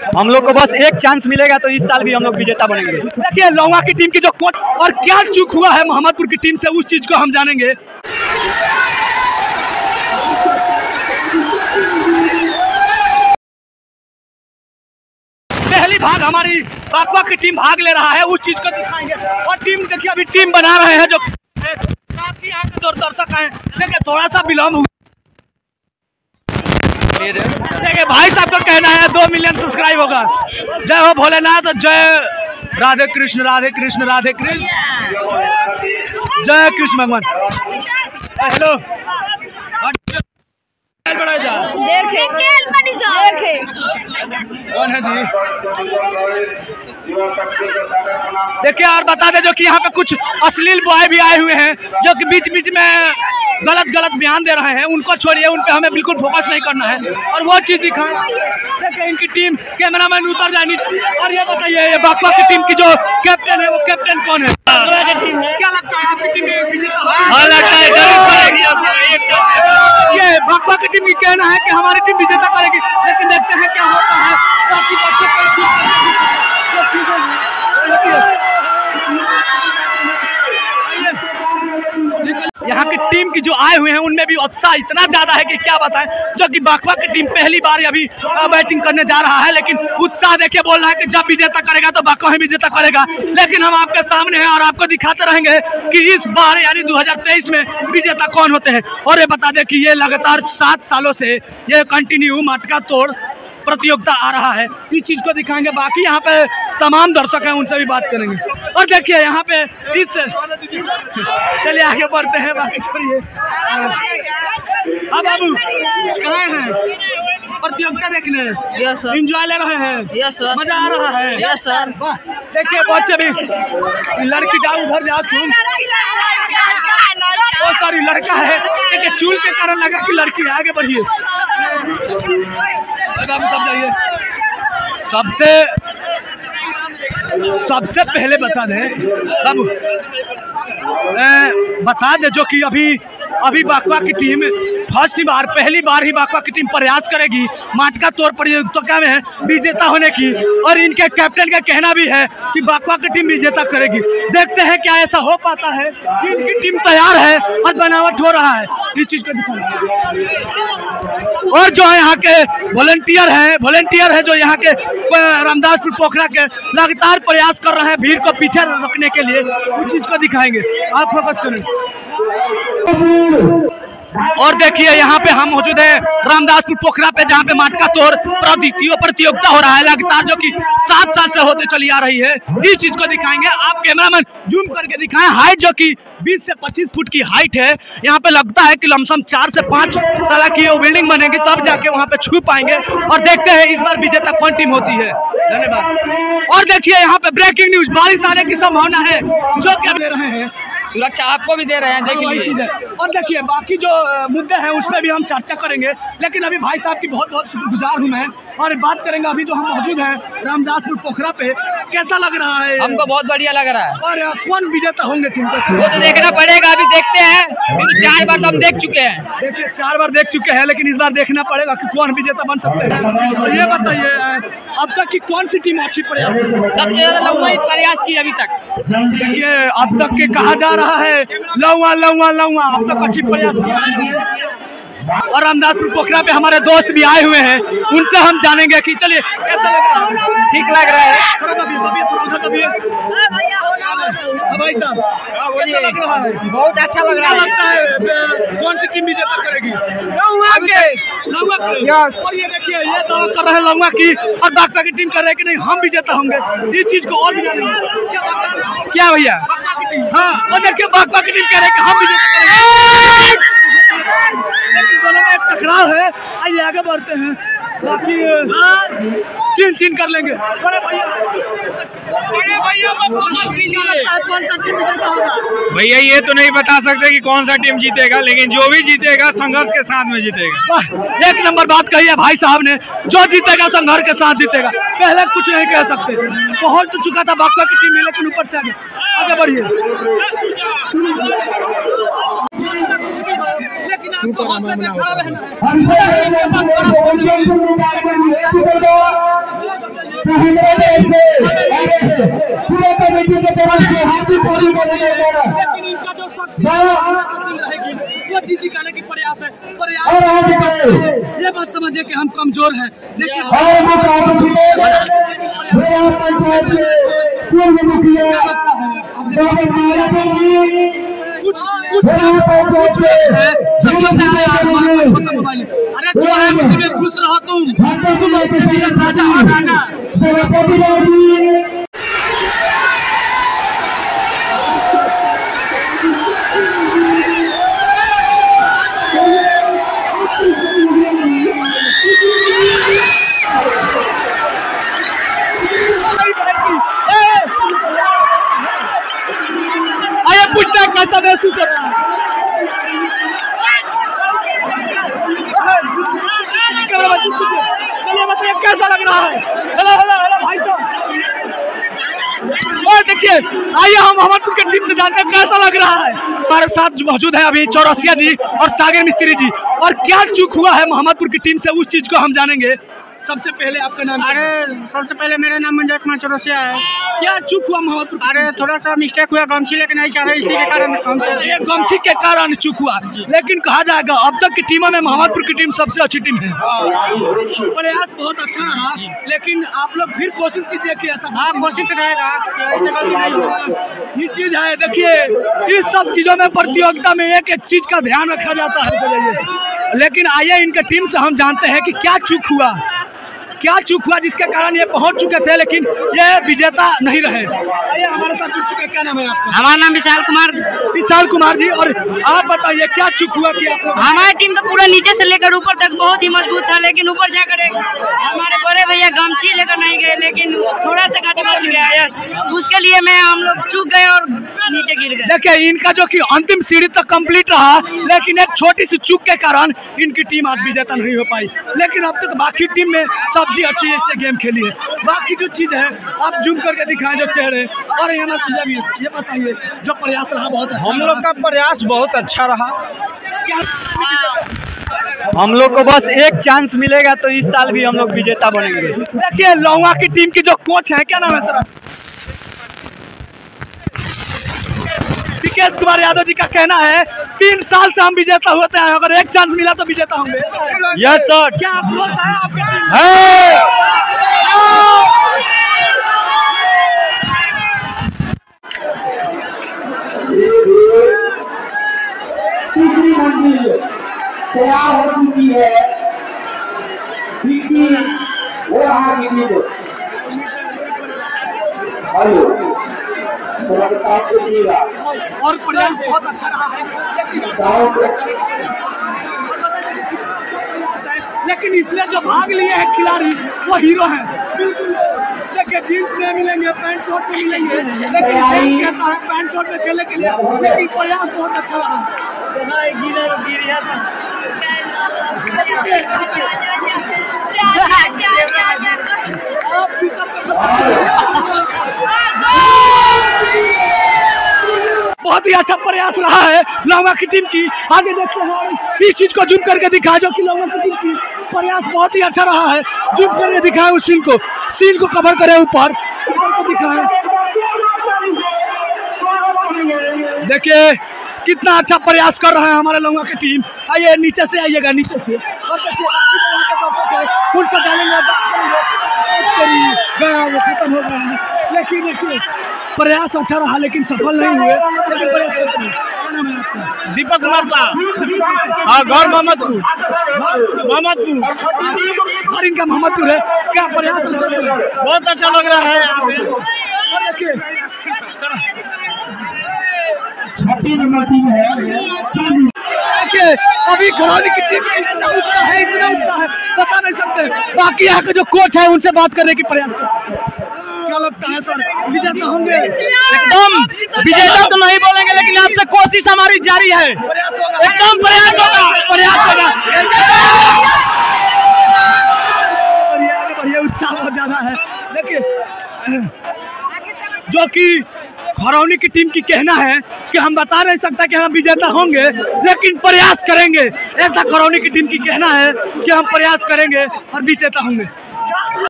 हम लोग को बस एक चांस मिलेगा तो इस साल भी हम लोग विजेता बनेंगे। देखिए लौंगा की टीम की जो कोच और क्या चूक हुआ है मोहम्मदपुर की टीम से, उस चीज को हम जानेंगे। पहली भाग हमारी बाकवा की टीम भाग ले रहा है, उस चीज को दिखाएंगे। और टीम देखिए अभी टीम बना रहे हैं जो काफी यहाँ पे दर्शक हैं, देखिए थोड़ा सा विलम्ब हुआ। देखिए भाई साहब का कहना है 2 मिलियन सब्सक्राइब होगा। जय हो भोलेनाथ, जय राधे कृष्ण राधे कृष्ण राधे कृष्ण, जय कृष्ण भगवान। हेलो कौन है जी? देखिए और बता दे जो कि यहाँ पे कुछ अश्लील बॉय भी आए हुए हैं जो कि बीच बीच में गलत बयान दे रहे हैं। उनको छोड़िए, उन पे हमें बिल्कुल फोकस नहीं करना है और वो चीज दिखाएं। देखिए इनकी टीम, कैमरामैन उतर जाए। और ये बताइए ये बाकवा की टीम की जो कैप्टन है वो कैप्टन कौन है? क्या लगता है आपकी टीम विजेता होगी? ये बाकवा की टीम की कहना है कि हमारी टीम विजेता करेगी, लेकिन देखते हैं क्या होता है। यहाँ की टीम की जो आए हुए हैं उनमें भी उत्साह इतना ज्यादा है कि क्या बताएं। जो कि बाकवा की टीम पहली बार अभी बैटिंग करने जा रहा है, लेकिन उत्साह देखिए बोल रहा है कि जब विजेता करेगा तो बाकवा ही विजेता करेगा। लेकिन हम आपके सामने हैं और आपको दिखाते रहेंगे कि इस बार यानी 2023 में विजेता कौन होते हैं। और ये बता दें कि ये लगातार 7 सालों से ये कंटिन्यू मटका तोड़ प्रतियोगिता आ रहा है, इस चीज को दिखाएंगे। बाकी यहाँ पे तमाम दर्शक हैं, उनसे भी बात करेंगे। और देखिए यहाँ पे इस चलिए आगे बढ़ते हैं, बाकी छोड़िए। अब बाबू कहाँ हैं? प्रतियोगिता देखने? Yes sir. एंजॉय ले रहे हैं? Yes sir. मजा आ रहा है? Yes sir. देखिए बच्चे भी, लड़की जाओ उधर जाओ तुम। ओ सॉरी लड़का है, देखिए चूल के कारण लगा कि लड़की है। आगे बढ़िए बाबू, सब जाइए। सबसे पहले बता दें बाबू, बता दे जो कि अभी बाकवा की टीम पहली बार ही बाकवा की टीम प्रयास करेगी मटका तोड़ प्रतियोगिता में विजेता होने की। और इनके कैप्टन का कहना भी है कि बाकवा की टीम विजेता करेगी। देखते हैं क्या ऐसा हो पाता है कि इनकी टीम तैयार है और बनावट हो रहा है, इस चीज को दिखाना। और जो है यहाँ के वॉलंटियर है जो यहाँ के रामदासपुर पोखरा के लगातार प्रयास कर रहे हैं भीड़ को पीछे रखने के लिए, उस चीज को दिखाएंगे। आप फोकस करें। और देखिए यहाँ पे हम मौजूद है रामदासपुर पोखरा पे, जहाँ पे मटका तोड़ प्रतियोगिता हो रहा है लगातार, जो कि 7 साल से होते चली आ रही है। इस चीज को दिखाएंगे। आप कैमरामैन जूम करके दिखाएं। हाइट जो कि 20 से 25 फुट की हाइट है। यहाँ पे लगता है कि लमसम 4 से 5 तरह की बिल्डिंग बनेगी, तब जाके वहाँ पे छू पाएंगे। और देखते हैं इस बार विजेता कौन टीम होती है। धन्यवाद। और देखिए यहाँ पे ब्रेकिंग न्यूज, बारिश आने की संभावना है, जो क्या दे रहे हैं सुरक्षा आपको भी दे रहे हैं, देख लीजिए। और देखिए बाकी जो मुद्दे हैं उसमें भी हम चर्चा करेंगे, लेकिन अभी भाई साहब की बहुत बहुत शुक्रगुजार हूँ मैं। और बात करेंगे अभी जो हम मौजूद हैं रामदासपुर पोखरा पे, कैसा लग रहा है? हमको बहुत बढ़िया लग रहा है। और कौन विजेता होंगे टीम को? वो तो देखना पड़ेगा, अभी देखते हैं। 4 बार तो हम देख चुके हैं। देखिए 4 बार देख चुके हैं, लेकिन इस बार देखना पड़ेगा कि कौन विजेता बन सकते हैं। और ये बताइए अब तक की कौन सी टीम अच्छी प्रयास? सबसे ज्यादा लौंगा प्रयास की अभी तक। देखिए अब तक के कहा जा रहा है लौंगा अब तक अच्छी प्रयास किया। और रामदासपुर पोखरा पे हमारे दोस्त भी आए हुए हैं, उनसे हम जानेंगे कि चलिए कैसा लग रहा है। ठीक लग रहा है। भाई साहब कैसा लग रहा है? बहुत अच्छा लग रहा है। लगता है कौन सी टीम विजेता करेगी? यस। और ये देखिए ये दावा कर रहे हैं लौंगा की, और बाकवा की टीम कर रहे हैं कि नहीं हम विजेता होंगे। इस चीज को और भी जानेंगे। क्या भैया? हाँ, और देखिए बाकवा की टीम कह रहे हैं कि हम विजेता करेंगे। लेकिन दोनों में एक टकराव है। आइए आगे बढ़ते हैं, बाकी चिन कर लेंगे। बड़े भैया कौन सा टीम विजेता होगा? भैया ये तो नहीं बता सकते कि कौन सा टीम जीतेगा, लेकिन जो भी जीतेगा संघर्ष के साथ में जीतेगा। एक नंबर बात कही है भाई साहब ने, जो जीतेगा संघर्ष के साथ जीतेगा। पहले कुछ नहीं कह सकते, पहुंच तो चुका था बाकवा की टीम में, लेकिन ऊपर से आगे बढ़िए। लेकिन आपको हौसले में खड़ा रहना है। लेकिन इनका जो शक्ति रहेगी वो चीज दिखाने की प्रयास है। ये बात समझिए कि हम कमजोर हैं। देखिए कुछ मोबाइल, अरे जो है उसी में खुश रहो तुम राजा हो राजा। पूछता है कैसा महसूस हो रहा है? चलिए बताइए कैसा लग रहा है? हेलो हेलो हेलो भाई साहब, और देखिए आइए हम मोहम्मदपुर के टीम से जानते हैं कैसा लग रहा है। हमारे साथ मौजूद है अभी चौरसिया जी और सागर मिस्त्री जी, और क्या चूक हुआ है मोहम्मदपुर की टीम से उस चीज को हम जानेंगे। सबसे पहले आपका नाम? अरे सबसे पहले मेरा नाम मंजय कुमार चौरसिया है। क्या चूक हुआ मोहम्मदपुर? अरे थोड़ा सा मिस्टेक हुआ, गमछी लेके नहीं चाह रहे, इसी के कारण हमसे ये गमछी के कारण चूक हुआ। लेकिन कहा जाएगा अब तक की टीमों में मोहम्मदपुर की टीम सबसे अच्छी टीम है। प्रयास बहुत अच्छा रहा, लेकिन आप लोग फिर कोशिश कीजिए कि ऐसा। हाँ कोशिश रहेगा कि ऐसे गलती नहीं होगा। ये चीज है, देखिए इस सब चीजों में प्रतियोगिता में एक एक चीज का ध्यान रखा जाता है। लेकिन आइए इनके टीम से हम जानते हैं कि क्या चूक हुआ जिसके कारण ये पहुंच चुके थे लेकिन ये विजेता नहीं रहे। आइए हमारे साथ जुड़ चुके, क्या नाम है आपका? हमारा नाम विशाल कुमार जी। और आप बताइए क्या चूक हुआ कि आप? हमारी टीम तो पूरा नीचे से लेकर ऊपर तक बहुत ही मजबूत था, लेकिन ऊपर जाकर हमारे बड़े भैया गमछी लेकर नहीं गए, लेकिन थोड़ा सा गति बच गया। यस, उसके लिए हम लोग चूक गए और नीचे गिर गए। देखिए इनका जो कि अंतिम सीढ़ी तक कंप्लीट रहा, लेकिन एक छोटी सी चूक के कारण इनकी टीम आज विजेता नहीं हो पाई। लेकिन अब तक बाकी टीम में सबसे अच्छी इसने गेम खेली है। बाकी जो चीज है आप जूम करके दिखाएं जो चेहरे, और ये बताइए जो प्रयास रहा बहुत अच्छा। हम लोग का प्रयास बहुत अच्छा रहा। हम लोग को बस एक चांस मिलेगा तो इस साल भी हम लोग विजेता बनेंगे। देखिए लौंगा की टीम की जो कोच है, क्या नाम है सर? विकेश कुमार यादव जी का कहना है 3 साल से हम विजेता होते हैं, अगर एक चांस मिला तो विजेता होंगे। Yes sir. क्या अफसोस है आपके? तैयार हो चुकी है वो रहा और प्रयास बहुत अच्छा रहा है, लेकिन इसलिए जो भाग लिए हैं खिलाड़ी वो हीरो हैं। बिल्कुल देखिए जींस में मिलेंगे, पैंट शर्ट में मिलेंगे, लेकिन कहता है पैंट शर्ट में खेलने के लिए, लेकिन प्रयास बहुत अच्छा रहा। बहुत ही अच्छा प्रयास रहा है लौंगा की टीम की। आगे देखते हैं इस चीज को जूम करके दिखाया जो कि लौंगा की टीम की प्रयास बहुत ही अच्छा रहा है। जूम करके दिखाएं उस सीन को कवर करें, ऊपर को दिखाएं। देखिए कितना अच्छा प्रयास कर रहा है हमारे लौंगा की टीम। आइए नीचे से आइएगा, नीचे से, और देखिए दर्शक है फुल सजाएंगे, खत्म हो गया है। लेकिन देखिए प्रयास अच्छा रहा लेकिन सफल नहीं हुए, लेकिन प्रयास करते हैं। दीपक कुमार साहब, हाँ घर मोहम्मदपुर। और इनका मोहम्मदपुर है। क्या प्रयास अच्छा है? बहुत अच्छा लग रहा है यहाँ पे। और देखिए अभी घरौनी की टीम में इतना उत्साह है बता नहीं सकते। बाकी यहाँ के जो कोच है उनसे बात करने की प्रयास। क्या लगता है सर विजेता होंगे? एकदम विजेता तो नहीं बोलेंगे, लेकिन आपसे कोशिश हमारी जारी है। एकदम प्रयास होगा। बढ़िया उत्साह बहुत ज्यादा है। देखिए जो कि घरौनी की टीम की कहना है कि हम बता नहीं सकता कि हम विजेता होंगे, लेकिन प्रयास करेंगे। ऐसा घरौनी की टीम की कहना है कि हम प्रयास करेंगे और विजेता होंगे।